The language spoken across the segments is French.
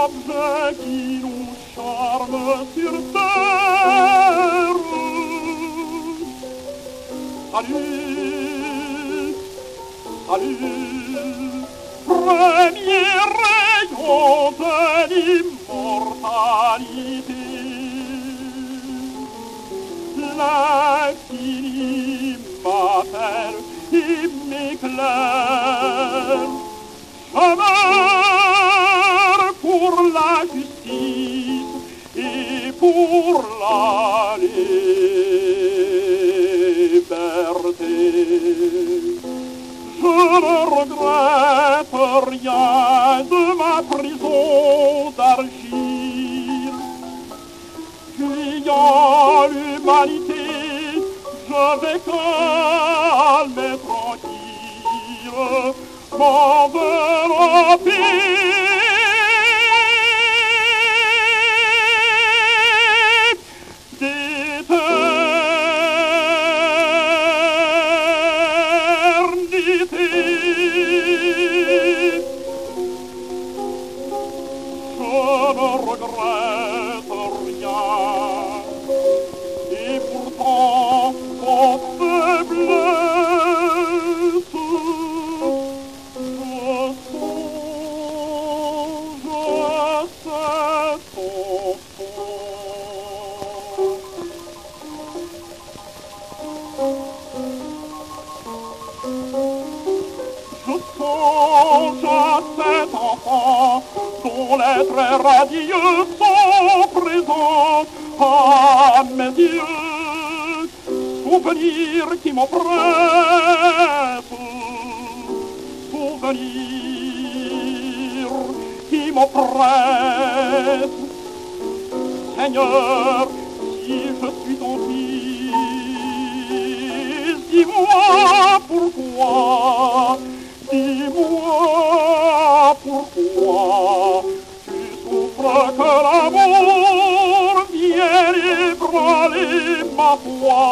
objets qui nous charment sur terre. Salut, salut, premier rayon de l'immortalité. L'infini m'appelle et m'éclaire. Je meurs pour la justice et pour la liberté. Je ne regrette rien de ma prison d'argile. Fuyant l'humanité, je vais calme et tranquille m'envelopper d'éternité. Je ne regrette rien, et pourtant en faiblesse je songe à cet enfant. Je songe à cet enfant dont les traits radieux sont présents à mes yeux. Souvenirs qui m'oppressent, souvenirs qui m'oppressent. Seigneur, si je suis ton fils, dis-moi pourquoi, dis-moi pourquoi tu souffres que l'amour vienne ébranler ma foi.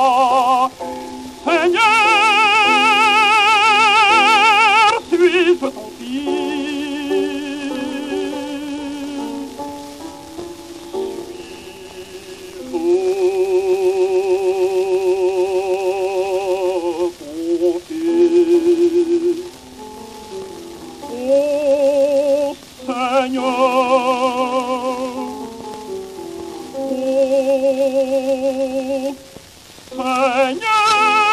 Seigneur, suis-je ton fils? Suis-je ton fils? Oh Seigneur, oh Seigneur.